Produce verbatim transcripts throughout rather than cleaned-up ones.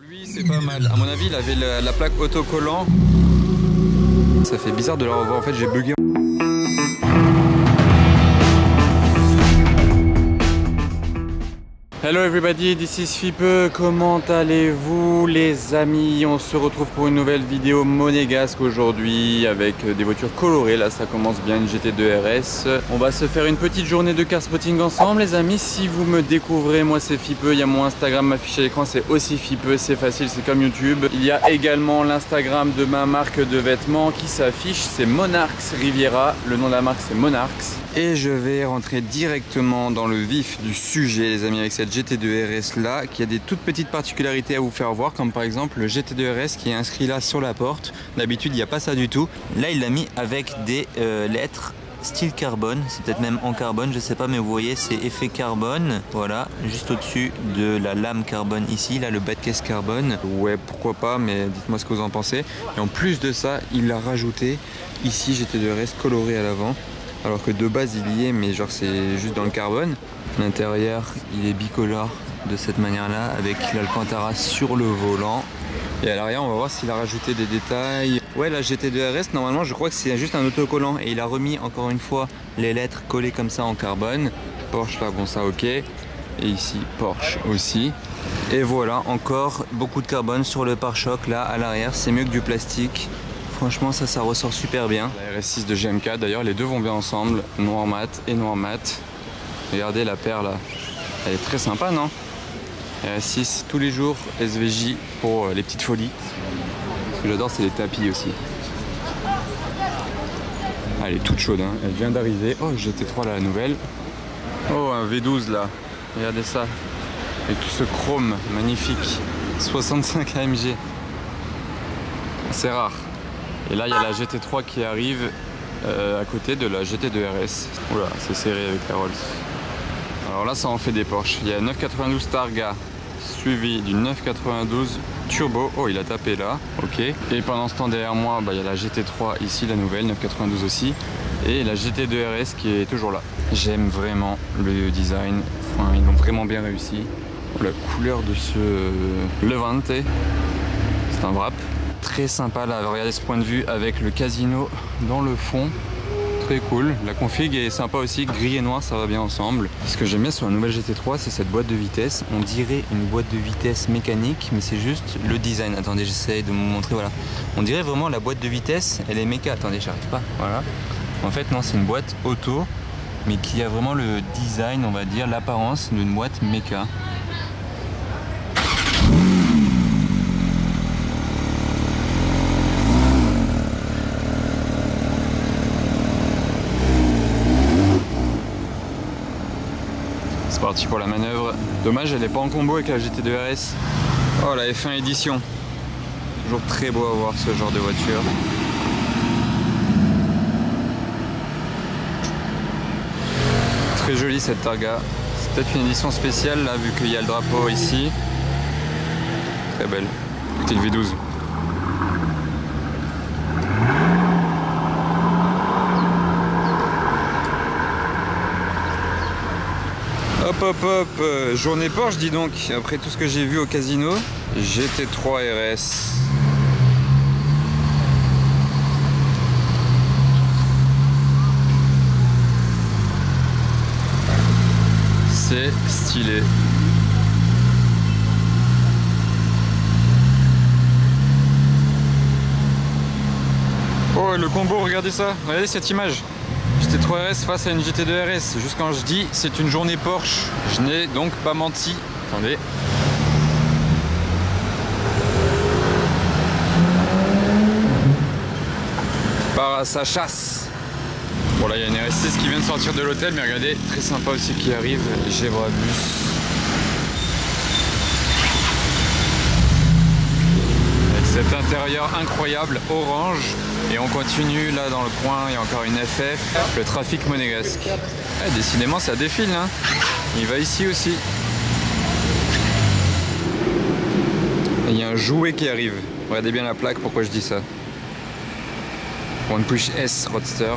Lui c'est pas mal, à mon avis il avait la, la plaque autocollant. Ça fait bizarre de la revoir, en fait j'ai bugué. Hello everybody, this is Fipe, comment allez-vous les amis? On se retrouve pour une nouvelle vidéo monégasque aujourd'hui avec des voitures colorées. Là ça commence bien, une G T deux R S. On va se faire une petite journée de car spotting ensemble les amis. Si vous me découvrez, moi c'est Fipe, il y a mon Instagram affiché à l'écran, c'est aussi Fipe, c'est facile, c'est comme YouTube. Il y a également l'Instagram de ma marque de vêtements qui s'affiche, c'est Monarchs Riviera, le nom de la marque c'est Monarchs. Et je vais rentrer directement dans le vif du sujet les amis avec cette G T deux R S là qui a des toutes petites particularités à vous faire voir, comme par exemple le G T deux R S qui est inscrit là sur la porte. D'habitude il n'y a pas ça du tout. Là il l'a mis avec des euh, lettres style carbone, c'est peut-être même en carbone, je sais pas, mais vous voyez c'est effet carbone, voilà, juste au-dessus de la lame carbone ici, là le bas de caisse carbone. Ouais pourquoi pas, mais dites-moi ce que vous en pensez. Et en plus de ça il a rajouté ici G T deux R S coloré à l'avant. Alors que de base il y est, mais genre c'est juste dans le carbone. L'intérieur il est bicolore de cette manière là avec l'Alcantara sur le volant. Et à l'arrière on va voir s'il a rajouté des détails. Ouais, la G T deux R S normalement je crois que c'est juste un autocollant. Et il a remis encore une fois les lettres collées comme ça en carbone. Porsche là, bon ça ok. Et ici Porsche aussi. Et voilà, encore beaucoup de carbone sur le pare-choc là à l'arrière. C'est mieux que du plastique. Franchement ça, ça ressort super bien. La R S six de G M K d'ailleurs, les deux vont bien ensemble, noir mat et noir mat. Regardez la paire là, elle est très sympa non? R S six tous les jours, S V J pour les petites folies. Ce que j'adore c'est les tapis aussi. Ah, elle est toute chaude, hein. Elle vient d'arriver. Oh G T trois là, la nouvelle. Oh un V douze là, regardez ça. Avec tout ce chrome magnifique, soixante-cinq A M G. C'est rare. Et là il y a la G T trois qui arrive euh, à côté de la G T deux R S. Oula, c'est serré avec la Rolls. Alors là ça en fait des Porsche. Il y a neuf quatre-vingt-douze Targa suivi du neuf quatre-vingt-douze Turbo. Oh il a tapé là, ok. Et pendant ce temps derrière moi bah, il y a la G T trois ici, la nouvelle, neuf quatre-vingt-douze aussi. Et la G T deux R S qui est toujours là. J'aime vraiment le design, enfin, ils l'ont vraiment bien réussi. La couleur de ce Levante, c'est un wrap. Très sympa là, regardez ce point de vue avec le casino dans le fond, très cool. La config est sympa aussi, gris et noir ça va bien ensemble. Ce que j'aime bien sur la nouvelle G T trois c'est cette boîte de vitesse, on dirait une boîte de vitesse mécanique mais c'est juste le design. Attendez j'essaie de vous montrer, voilà. On dirait vraiment la boîte de vitesse, elle est méca, attendez j'arrive pas, voilà. En fait non c'est une boîte auto mais qui a vraiment le design, on va dire, l'apparence d'une boîte méca. C'est parti pour la manœuvre. Dommage, elle n'est pas en combo avec la G T deux R S. Oh, la F un édition. Toujours très beau à voir ce genre de voiture. Très jolie cette Targa. C'est peut-être une édition spéciale là, vu qu'il y a le drapeau ici. Très belle. Petite V douze. Hop hop hop, euh, journée Porsche dis donc, après tout ce que j'ai vu au casino. G T trois R S. C'est stylé. Oh le combo, regardez ça, regardez cette image. G T trois R S face à une G T deux R S. Juste quand je dis c'est une journée Porsche, je n'ai donc pas menti. Attendez. Part à sa chasse. Bon là il y a une R S six qui vient de sortir de l'hôtel, mais regardez, très sympa aussi qui arrive, Gebrabus. Avec cet intérieur incroyable, orange. Et on continue là dans le coin, il y a encore une F F, le trafic monégasque. Ah, décidément ça défile, hein. Il va ici aussi. Et il y a un jouet qui arrive. Regardez bien la plaque, pourquoi je dis ça. One Push S Roadster.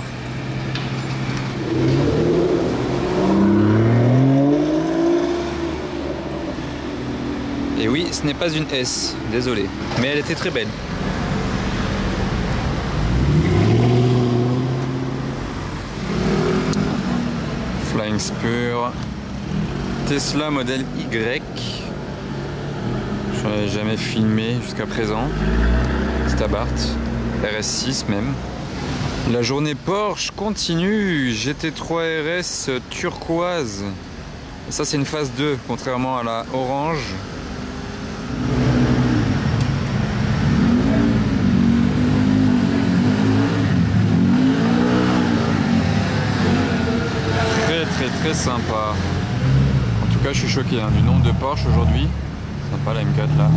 Et Et oui, ce n'est pas une S, désolé. Mais elle était très belle. Flying Spur. Tesla modèle Y. Je n'en ai jamais filmé jusqu'à présent. Petit Abarth. R S six même. La journée Porsche continue. G T trois R S turquoise. Et ça c'est une phase deux, contrairement à la orange. Très très très sympa. En tout cas je suis choqué hein, du nombre de Porsche aujourd'hui. Sympa la M quatre là.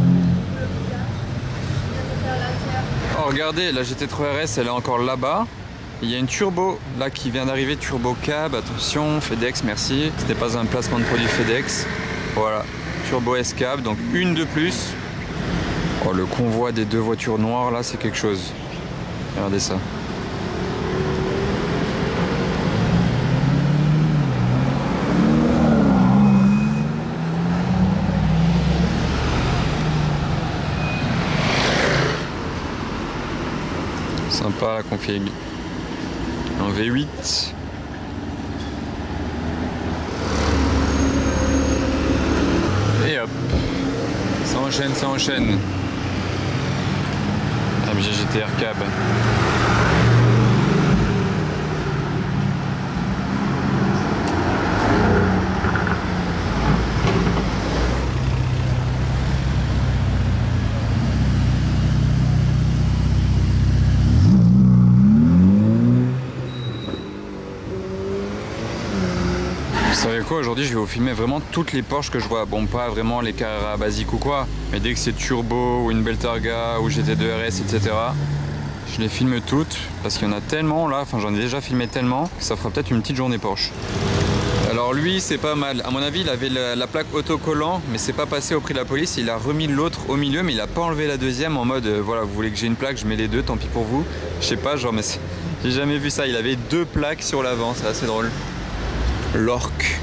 Oh regardez, la G T trois R S elle est encore là-bas. Il y a une turbo là qui vient d'arriver, turbo cab, attention, FedEx, merci. C'était pas un placement de produit FedEx. Voilà, turbo S cab, donc une de plus. Oh le convoi des deux voitures noires là, c'est quelque chose. Regardez ça. Sympa la config. En V huit. Et hop. Ça enchaîne, ça enchaîne. M G G T R cab. Vous savez quoi, aujourd'hui je vais vous filmer vraiment toutes les Porsche que je vois. Bon, pas vraiment les Carrera basiques ou quoi, mais dès que c'est turbo ou une belle Targa ou G T deux R S, et cetera. Je les filme toutes parce qu'il y en a tellement là, enfin j'en ai déjà filmé tellement que ça fera peut-être une petite journée Porsche. Alors lui c'est pas mal, à mon avis il avait la, la plaque autocollant mais c'est pas passé au prix de la police, il a remis l'autre au milieu mais il a pas enlevé la deuxième en mode euh, voilà vous voulez que j'ai une plaque, je mets les deux, tant pis pour vous. Je sais pas, genre mais j'ai jamais vu ça, il avait deux plaques sur l'avant, c'est assez drôle. L'orque.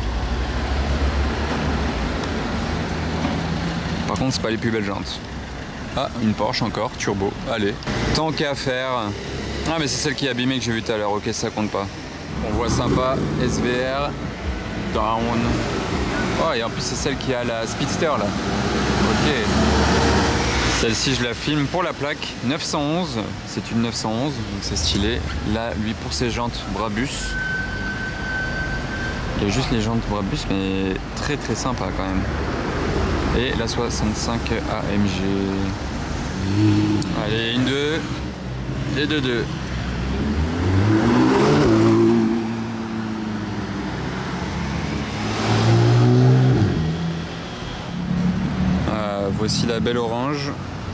Par contre c'est pas les plus belles jantes. Ah, une Porsche encore, turbo, allez. Tant qu'à faire. Ah mais c'est celle qui est abîmée que j'ai vu tout à l'heure, ok ça compte pas. On voit sympa, S V R, down. Oh et en plus c'est celle qui a la Speedster là. Ok. Celle-ci je la filme pour la plaque neuf cent onze, c'est une neuf cent onze, donc c'est stylé. Là lui pour ses jantes Brabus. Il y a juste les jantes Brabus mais très très sympa quand même. Et la soixante-cinq A M G. Allez, une deux. Et deux deux. Ah, voici la belle orange.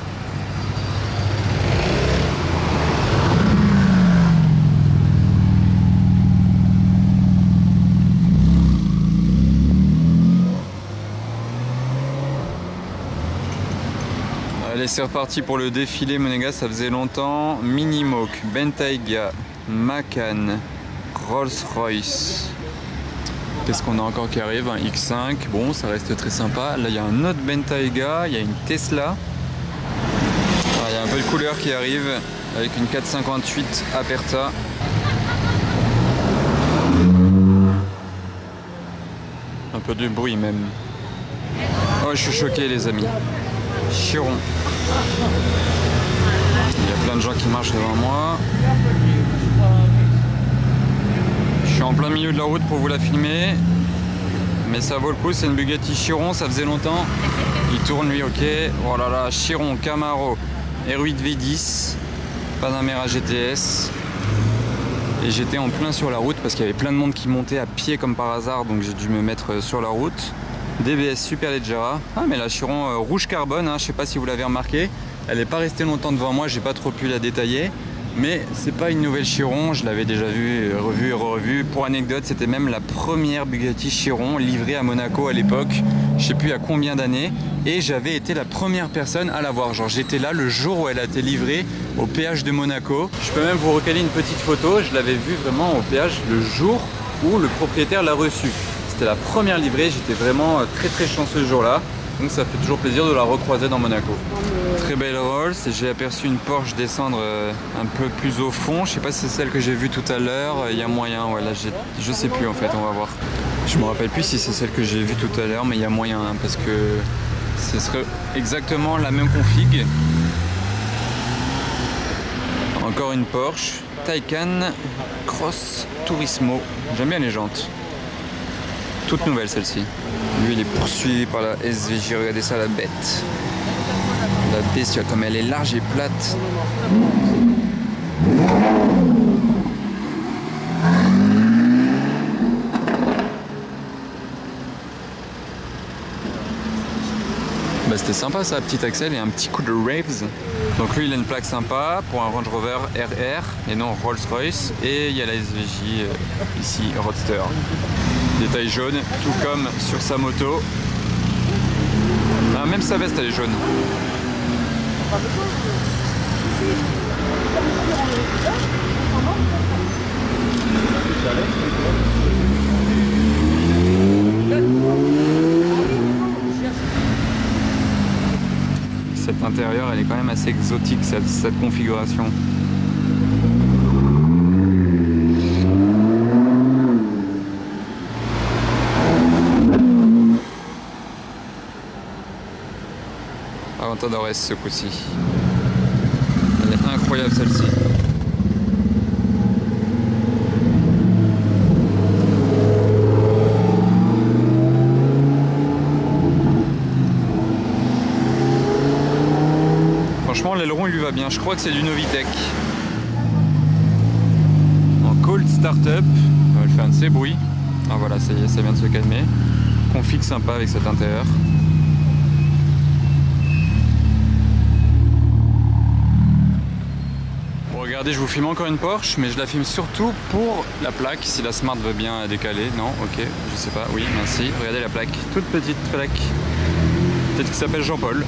Allez, c'est reparti pour le défilé Monégasque, ça faisait longtemps. Minimoke, Bentayga, Macan, Rolls-Royce. Qu'est-ce qu'on a encore qui arrive? Un X cinq, bon, ça reste très sympa. Là, il y a un autre Bentayga, il y a une Tesla. Ah, il y a un peu de couleur qui arrive avec une quatre cent cinquante-huit Aperta. Un peu de bruit même. Oh, je suis choqué, les amis. Chiron. Il y a plein de gens qui marchent devant moi. Je suis en plein milieu de la route pour vous la filmer. Mais ça vaut le coup, c'est une Bugatti Chiron, ça faisait longtemps. Il tourne lui, ok. Oh là là, Chiron, Camaro, R huit V dix, Panamera G T S. Et j'étais en plein sur la route parce qu'il y avait plein de monde qui montait à pied comme par hasard, donc j'ai dû me mettre sur la route. D B S Superleggera. Ah mais la Chiron euh, rouge carbone, hein, je sais pas si vous l'avez remarqué. Elle n'est pas restée longtemps devant moi, j'ai pas trop pu la détailler. Mais c'est pas une nouvelle Chiron, je l'avais déjà vue, revue et revue. Pour anecdote, c'était même la première Bugatti Chiron livrée à Monaco à l'époque. Je sais plus à combien d'années. Et j'avais été la première personne à la voir. Genre j'étais là le jour où elle a été livrée au péage de Monaco. Je peux même vous recaler une petite photo. Je l'avais vue vraiment au péage le jour où le propriétaire l'a reçue. C'était la première livrée, j'étais vraiment très très chanceux ce jour-là. Donc ça fait toujours plaisir de la recroiser dans Monaco. Très belle Rolls. J'ai aperçu une Porsche descendre un peu plus au fond. Je sais pas si c'est celle que j'ai vue tout à l'heure. Il y a moyen, ouais, là, je sais plus en fait, on va voir. Je me rappelle plus si c'est celle que j'ai vue tout à l'heure, mais il y a moyen hein, parce que ce serait exactement la même config. Encore une Porsche Taycan Cross Turismo. J'aime bien les jantes. Toute nouvelle celle-ci. Lui il est poursuivi par la S V J. Regardez ça, la bête. La bestiole comme elle est large et plate. Bah, c'était sympa ça, petit axel et un petit coup de raves. Donc lui il a une plaque sympa pour un Range Rover R R et non Rolls-Royce. Et il y a la S V J euh, ici, Roadster. Détail jaune, tout comme sur sa moto. Ah, même sa veste elle est jaune. Cet intérieur elle est quand même assez exotique cette, cette configuration. Aventador S ce coup-ci. Elle est incroyable celle-ci. Franchement l'aileron il lui va bien, je crois que c'est du Novitec. En cold startup, elle fait un de ces bruits. Ah voilà, ça y est, ça vient de se calmer. Config sympa avec cet intérieur. Regardez, je vous filme encore une Porsche, mais je la filme surtout pour la plaque, si la Smart veut bien décaler. Non, ok, je sais pas, oui, merci. Regardez la plaque, toute petite plaque. Peut-être qu'il s'appelle Jean-Paul.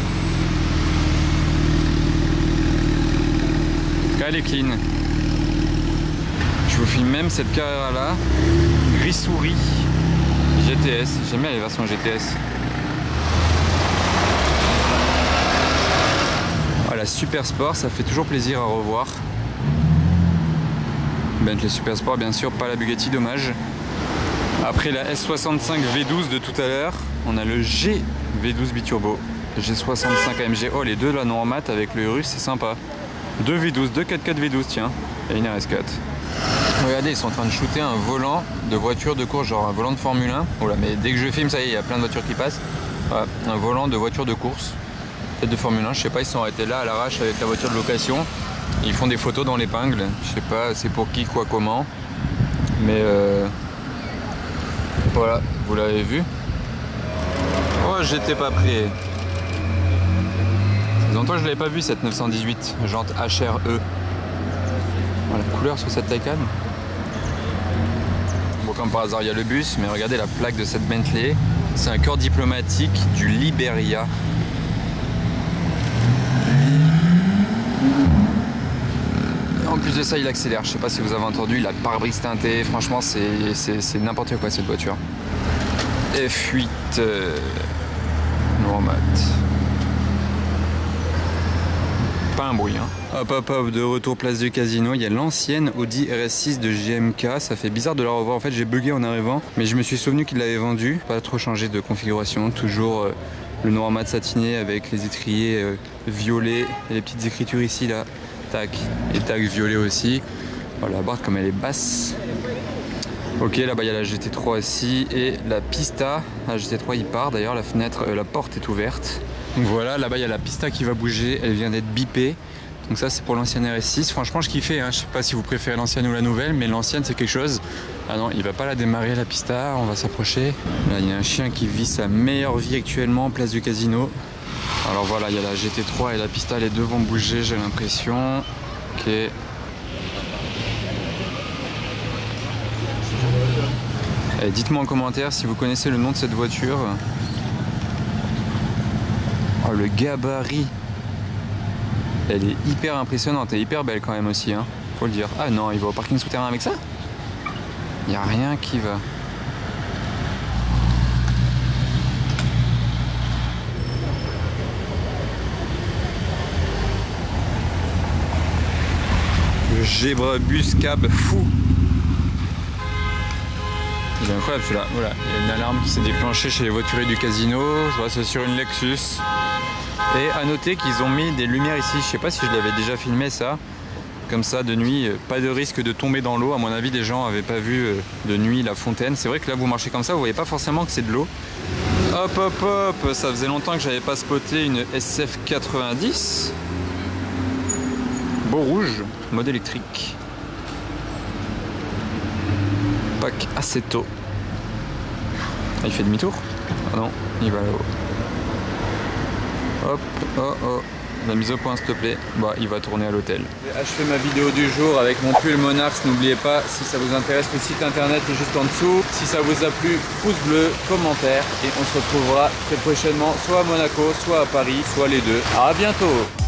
En tout cas, elle est clean. Je vous filme même cette Carrera-là, gris souris, G T S. J'aime bien les versions G T S. La Super Sport, ça fait toujours plaisir à revoir. Bentley Super Sport, bien sûr, pas la Bugatti, dommage. Après la S soixante-cinq V douze de tout à l'heure, on a le G V douze biturbo, G soixante-cinq A M G. Oh, les deux là, noir mat avec le Urus, c'est sympa. Deux V douze, deux quatre-quatre V douze, tiens, et une R S quatre. Regardez, ils sont en train de shooter un volant de voiture de course, genre un volant de Formule un. Oula, mais dès que je filme, ça y est, il y a plein de voitures qui passent. Voilà, un volant de voiture de course. Peut-être de Formule un, je sais pas, ils sont arrêtés là à l'arrache avec la voiture de location. Ils font des photos dans l'épingle, je sais pas c'est pour qui, quoi, comment. Mais euh, voilà, vous l'avez vu. Oh, j'étais pas prêt. Ça faisait longtemps que je l'avais pas vu cette neuf cent dix-huit, jante H R E. Voilà, la couleur sur cette Taycan. Bon, comme par hasard, il y a le bus, mais regardez la plaque de cette Bentley. C'est un corps diplomatique du Liberia. En plus de ça, il accélère. Je sais pas si vous avez entendu, il a le pare-brise teinté. Franchement, c'est n'importe quoi cette voiture. F huit euh, noir mat. Pas un bruit, hein. Hop hop hop, de retour place du Casino. Il y a l'ancienne Audi R S six de G M K. Ça fait bizarre de la revoir. En fait, j'ai bugué en arrivant, mais je me suis souvenu qu'il l'avait vendu. Pas trop changé de configuration. Toujours euh, le noir mat satiné avec les étriers euh, violets et les petites écritures ici là. Tac, et tac violet aussi. Voilà, la barre comme elle est basse. Ok, là-bas il y a la G T trois aussi et la Pista. La G T trois il part d'ailleurs, la fenêtre, euh, la porte est ouverte. Donc voilà, là-bas il y a la Pista qui va bouger, elle vient d'être bipée. Donc ça c'est pour l'ancienne R S six. Franchement je kiffais, hein. Je sais pas si vous préférez l'ancienne ou la nouvelle, mais l'ancienne c'est quelque chose. Ah non, il va pas la démarrer la Pista, on va s'approcher. Là il y a un chien qui vit sa meilleure vie actuellement, place du Casino. Alors voilà, il y a la G T trois et la Pista, les deux vont bouger, j'ai l'impression. Ok. Dites-moi en commentaire si vous connaissez le nom de cette voiture. Oh, le gabarit. Elle est hyper impressionnante et hyper belle quand même aussi, hein. Faut le dire. Ah non, il va au parking souterrain avec ça? Il n'y a rien qui va. Gebre Bus Cab fou. Il est incroyable celui-là. Voilà, il y a une alarme qui s'est déclenchée chez les voituriers du casino. C'est sur une Lexus. Et à noter qu'ils ont mis des lumières ici. Je sais pas si je l'avais déjà filmé ça. Comme ça de nuit, pas de risque de tomber dans l'eau. À mon avis, des gens n'avaient pas vu de nuit la fontaine. C'est vrai que là, vous marchez comme ça, vous voyez pas forcément que c'est de l'eau. Hop hop hop, ça faisait longtemps que j'avais pas spoté une S F quatre-vingt-dix. Beau rouge, mode électrique. Pack Assetto. Ah, il fait demi-tour? Ah non, il va là-haut. Hop, oh oh. La mise au point s'il te plaît. Bah, il va tourner à l'hôtel. J'ai achevé ma vidéo du jour avec mon pull Monarch. N'oubliez pas, si ça vous intéresse, le site internet est juste en dessous. Si ça vous a plu, pouce bleu, commentaire. Et on se retrouvera très prochainement, soit à Monaco, soit à Paris, soit les deux. À bientôt!